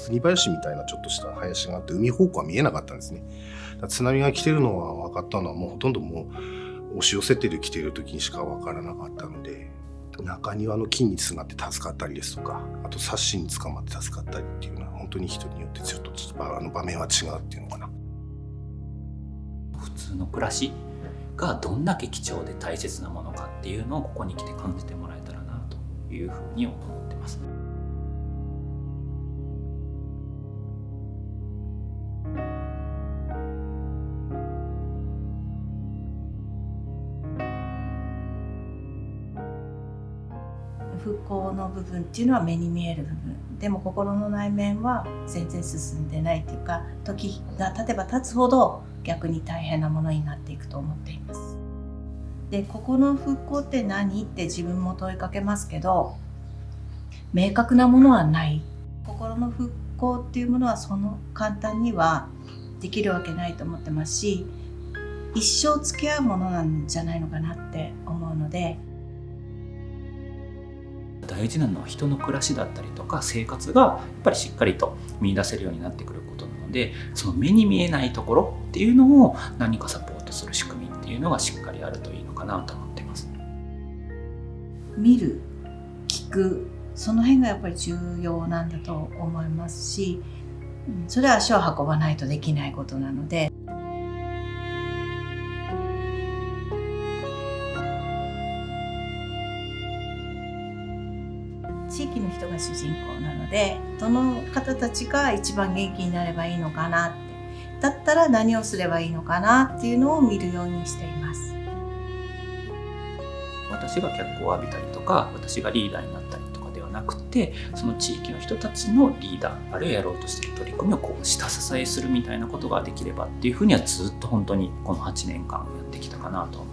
杉林みたいなちょっとした林があって海方向は見えなかったんですね。だから津波が来てるのは分かったのはもうほとんどもう押し寄せてる来てる時にしか分からなかったので、中庭の木につながって助かったりですとか、あとサッシに捕まって助かったりっていうのは本当に人によってちょっと場面は違うっていうのかな。 普通の暮らしがどんだけ貴重で大切なものかっていうのをここに来て感じてもらえたらなというふうに思ってます。 復興の部分っていうのは目に見える部分でも、心の内面は全然進んでないっていうか、時が経てば経つほど逆に大変なものになっていくと思っています。で、ここの復興って何って自分も問いかけますけど、明確なものはない。心の復興っていうものはその簡単にはできるわけないと思ってますし、一生付き合うものなんじゃないのかなって思うので、 大事なのは人の暮らしだったりとか生活がやっぱりしっかりと見出せるようになってくることなので、その目に見えないところっていうのを何かサポートする仕組みっていうのがしっかりあるといいのかなと思ってます。 見る、聞く、その辺がやっぱり重要なんだと思いますし、それは足を運ばないとできないことなので、地域の人が主人公なので、どの方たちが一番元気になればいいのかなって、だったら何をすればいいのかなっていうのを見るようにしています。 私が脚光を浴びたりとか、私がリーダーになったりとかではなくて、その地域の人たちのリーダー、あるいはやろうとしている取り組みをこう下支えするみたいなことができればっていうふうにはずっと本当にこの8年間やってきたかなと思います。